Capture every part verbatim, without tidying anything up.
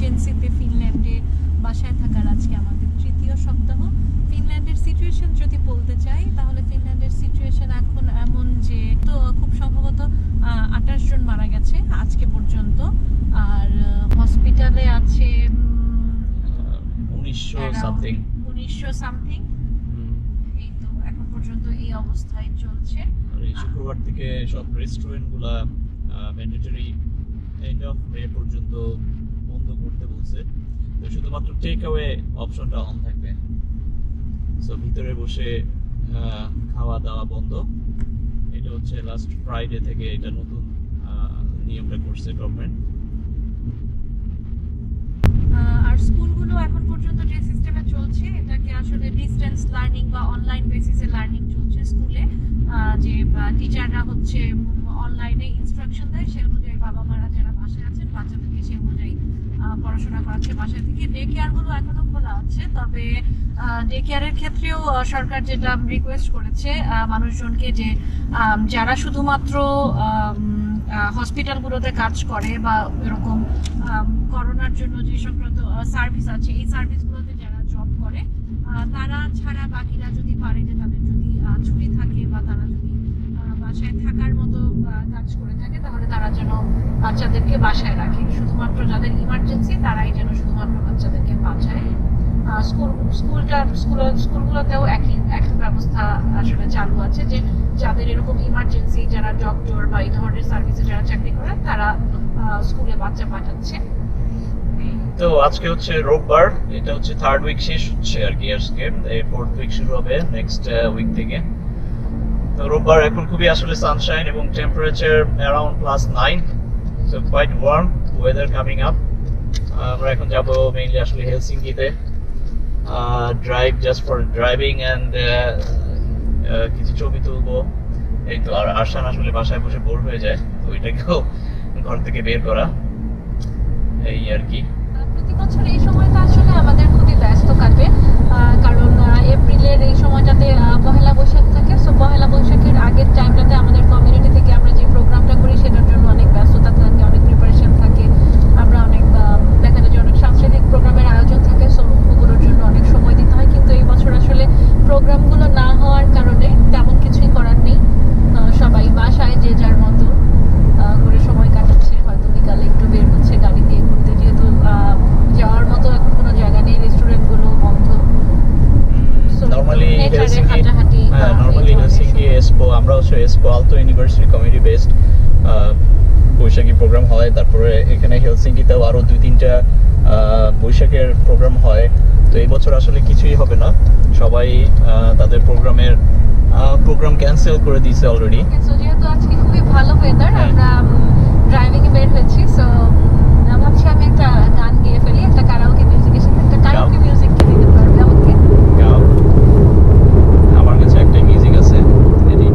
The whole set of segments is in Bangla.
ইমার্জেন্সিতে ফিনল্যান্ডে বাসায় থাকার আজকে আমাদের তৃতীয় সপ্তাহ। ফিনল্যান্ডের সিচুয়েশন যদি বলতে চাই তাহলে ফিনল্যান্ডের সিচুয়েশন এখন এমন যে তো খুব সম্ভবত আঠাশ জন মারা গেছে আজকে পর্যন্ত, আর হসপিটালে আছে উনিশশো সামথিং উনিশশো সামথিং। এই তো এখন পর্যন্ত এই অবস্থায় চলছে। আর এই শুক্রবার থেকে সব রেস্টুরেন্টগুলো ম্যান্ডেটরি এন্ড অফ মে পর্যন্ত বন্ধ করতে বলছে, তো শুধুমাত্র টেক অ্যাওয়ে অপশনটা অন থাকবে। সো ভিতরে বসে খাওয়া দাওয়া বন্ধ। এটা হচ্ছে লাস্ট ফ্রাইডে থেকে এটা নতুন নিয়মটা করছে গভর্নমেন্ট। আর স্কুলগুলো এখন পর্যন্ত যে সিস্টেমে চলছে এটাকে আসলে ডিস্টেন্স লার্নিং বা অনলাইন বেসিসে লার্নিং চলছে স্কুলে, যে টিচাররা হচ্ছে অনলাইনে ইনস্ট্রাকশন দেয়, সে অনুযায়ী বাবা মারা যারা বাসায় আছেন বাচ্চাদেরকে সে অনুযায়ী পড়াশোনা করাচ্ছে বাসা থেকে। ডে কেয়ারগুলো এখনো খোলা আছে, তবে ডে কেয়ারের ক্ষেত্রেও সরকার যেটা রিকোয়েস্ট করেছে মানুষজনকে যে যারা শুধুমাত্র হসপিটালগুলোতে কাজ করে বা এরকম করোনার জন্য যে সংক্রান্ত সার্ভিস আছে এই সার্ভিসগুলোতে যারা জব করে তারা ছাড়া বাকিরা যদি পারে যে তাদের যদি ছুটি থাকে বা তারা যদি বাসায় থাকার মতো কাজ করে থাকে তাহলে তারা যেন বাচ্চাদেরকে বাসায় রাখে। শুধুমাত্র যাদের ইমার্জেন্সি তারাই যেন শুধুমাত্র বাচ্চাদেরকে বাঁচায়। স্কুল স্কুলটা স্কুল স্কুলগুলোতেও একই একই ব্যবস্থা আসলে চালু আছে, যে যাদের এরকম ইমার্জেন্সি যারা ডক্টর বা এই ধরনের সার্ভিসে যারা চাকরি করেন তারা স্কুলে বাচ্চা পাঠাচ্ছে। তো আজকে হচ্ছে রোববার, এটা হচ্ছে থার্ড উইক শেষ হচ্ছে আর কি, আজকে এই ফোর্থ উইক শুরু হবে নেক্সট উইক থেকে। তো রোববার এখন খুবই আসলে সানশাইন এবং temperature around plus nine, so quite warm weather coming up. আমরা এখন যাব মেইনলি আসলে হেলসিঙ্কিতে, drive just for driving and কিছু ছবি তুলবো। এই তো, আর আরশান আসলে বাসায় বসে বোর হয়ে যায়, তো ওইটাকেও ঘর থেকে বের করা এই আর কি। প্রতি বছর এই সময়টা আসলে আমাদের খুবই ব্যস্ত কাটে, কারণ এপ্রিলের এই সময়টাতে পহেলা বৈশাখ থাকে। সো পহেলা বৈশাখের আগের টাইমটাতে আমাদের কমিউনিটি থেকে আমরা যে প্রোগ্রামটা করি সেটার জন্য অনেক ব্যস্ততা থাকে, অনেক প্রিপারেশন থাকে, আমরা অনেক দেখা যায় যে অনেক সাংস্কৃতিক প্রোগ্রামের আয়োজন থাকে, সো ওগুলোর জন্য অনেক সময় দিতে হয়। কিন্তু এই বছর আসলে প্রোগ্রামগুলো না হওয়ার কারণে তেমন কিছুই করার নেই, সবাই বাসায় যে যার মতো করে সময় কাটাচ্ছে, হয়তো বিকালে একটু বের হচ্ছে গাড়ি দিয়ে ঘুরতে, যেহেতু যাওয়ার মতো এখন কোনো জায়গা নেই, রেস্টুরেন্টগুলো বন্ধ। নরমালি হেলসিঙ্কি হ্যাঁ নরমালি হেলসিঙ্কি এসপো, আমরা হচ্ছে Espoo Aalto university community based Baishakhi program হয়। তারপরে এখানে হেলসিঙ্কিতেও আরও দুই তিনটা বৈশাখের প্রোগ্রাম হয়। তো এই বছর আসলে কিছুই হবে না, সবাই তাদের প্রোগ্রামের প্রোগ্রাম ক্যান্সেল করে দিয়েছে অলরেডি। যেহেতু আজকে খুবই ভালো ওয়েদার, আমরা ড্রাইভিং এ বের হয়েছি, সো ভাবছি আমি একটা গান গেয়ে ফেলি, একটা কারাওকে মিউজিকের সাথে একটা কারাওকে মিউজিক কি দিতে পারবে আমাকে? গাও, আমার কাছে একটা মিউজিক আছে রেডি।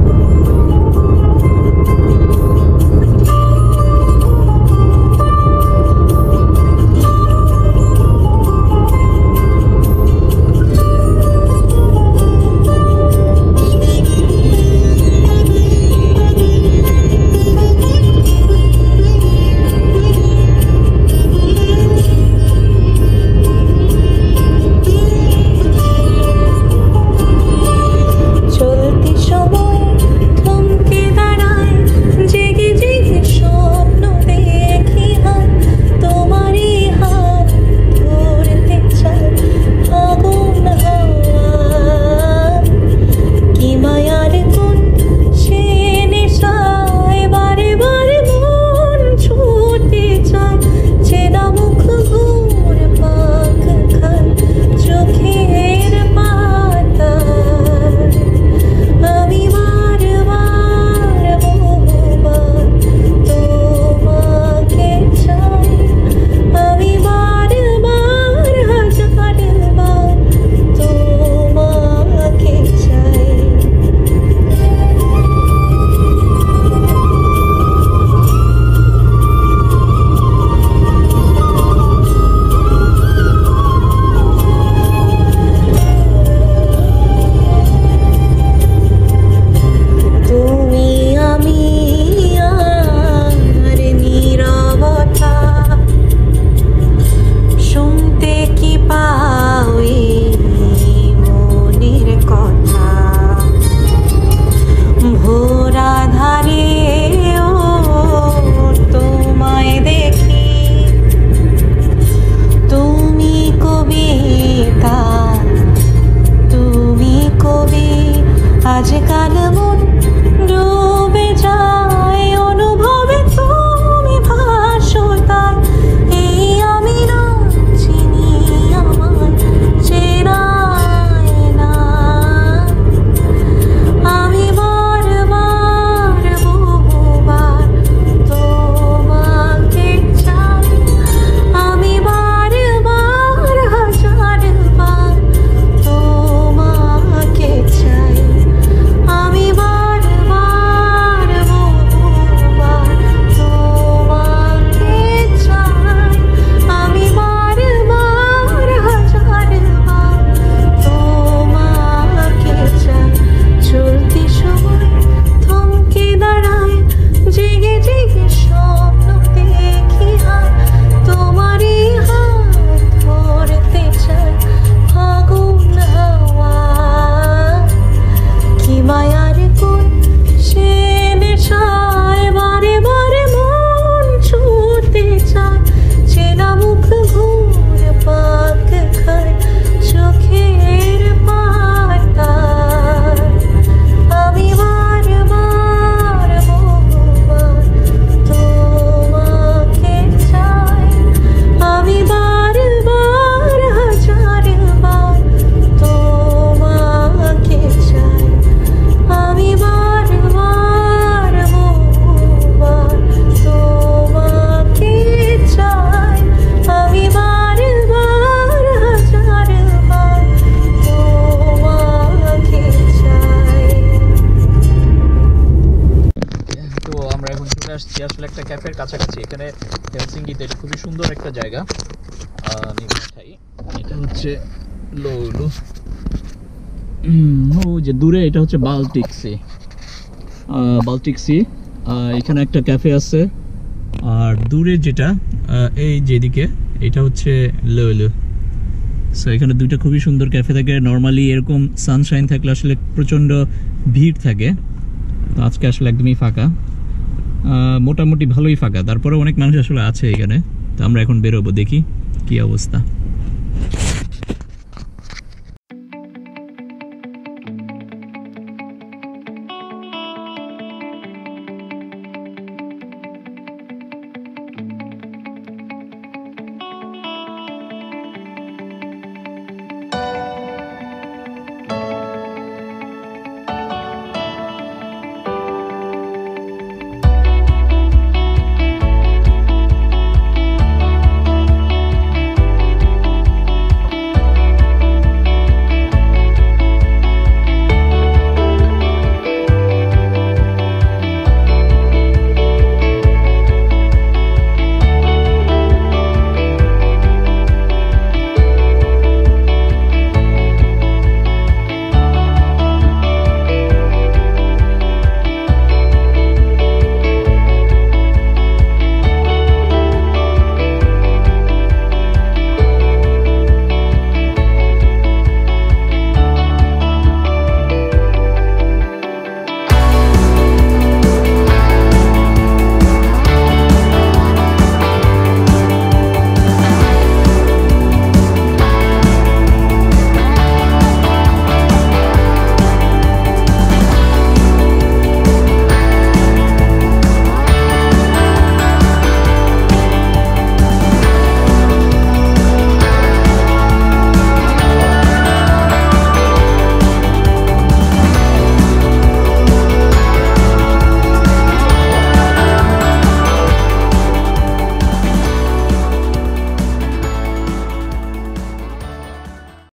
একটা ক্যাফের কাছাকাছি এখানে হেলসিঙ্কিতে। এটা খুবই সুন্দর একটা জায়গা। আমি দেখাই, এটা হচ্ছে লোলো, ও যে দূরে এটা হচ্ছে বাল্টিক সি, বাল্টিক সি। এখানে একটা ক্যাফে আছে, আর দূরে যেটা এই যেদিকে এটা হচ্ছে লোলো। সো এখানে দুইটা খুবই সুন্দর ক্যাফে থাকে। নর্মালি এরকম সানশাইন থাকলে আসলে প্রচণ্ড ভিড় থাকে, তো আজকে আসলে একদমই ফাঁকা, মোটামুটি ভালোই ফাঁকা। তারপরে অনেক মানুষ আসলে আছে এখানে। তো আমরা এখন বেরোবো, দেখি কি অবস্থা।